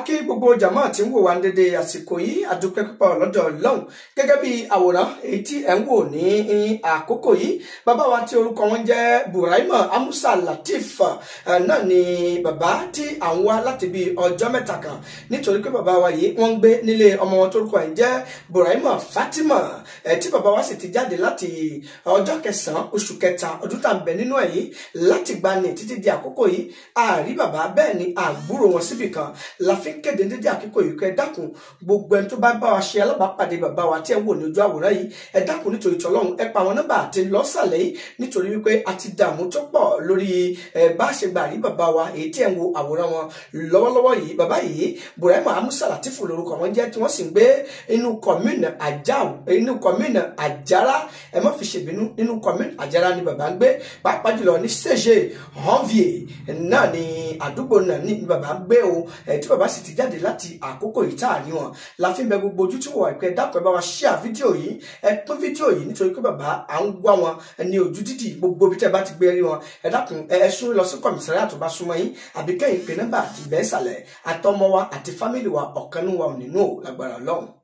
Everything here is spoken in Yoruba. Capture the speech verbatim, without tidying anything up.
Akí gbogbo jàmáà tí ń wò wá dédé àsìkò yìí àdúpẹ́ púpọ̀ lọ́dọ̀ Ọlọ́run gẹ́gẹ́ bí àwòrán èyí tí ẹ̀ ń wò ní àkókò yìí bàbá wa tí orúkọ wọn jẹ́ Bouraima Amoussa Latif náà ni bàbá tí à ń wá láti bí ọjọ́ mẹ́ta kan nítorí pé bàbá wa yìí wọ́n ń gbé nílé ọmọ wọn torúkọ ẹ̀ ń jẹ́ Bouraima Fatima ẹ̀ tí bàbá wa sì ti jáde láti ọjọ́ kẹsàn-án oṣù kẹta ọdún tá à ń bẹ nínú ẹ̀ yìí láti gbani títí di àkókò yìí àrí bàbá bẹ́ẹ̀ ni àgbúrò wọn síbì kan la fi ń kéde dédé àkókò yìí kẹ dákun gbogbo ẹni tó bá bá wa ṣe alábàápàdé bàbá wa tí ẹ ń wò ní ojú àwòrán yìí ẹ dákun nítorí tọlọ́run ẹ pa àwọn nọ́mbà àti lọ́sàlẹ̀ yìí nítorí wípé a ti dààmú tó pọ̀ lórí ẹ bá ṣe gbà rí bàbá wa èyí tí ẹ ń wo àwòrán wọn lọ́wọ́lọ́wọ́ yìí bàbá yìí Bouraima Amoussa Latif lórúkọ wọn jẹ́ tí wọ́n sì ń gbé inú commune Ajao inú commune Ajara ẹ má fi ṣèbínú inú commune Ajara ni bàbá ń gbé pàápàá jùlọ ní sege Janvier náà ni àdúgbò náà ní bàbá ń gbé o ẹ tí bàbá sì ti jáde láti àkókò yìí tá à ní wọn la fi ń bẹ gbogbo ojú tí wọn wà pé dákọ̀ ẹ bá wa share fídíò yìí ẹ pín fídíò yìí nítorí pé bàbá à ń gbọ́ wọn ní ojú dídì gbogbo bí tẹ́ bá ti gbé rí wọn ẹ dákun ẹ sún lọ sí kọmísàríà tó bá súnmọ́ yín àbí kẹ́yìn pé nọ́mbà àti ìbẹ́ ìsàlẹ̀ àtọmọ wa àti fámìlì wa ọ̀kanú wa ò nínú lágbára Ọlọ́run.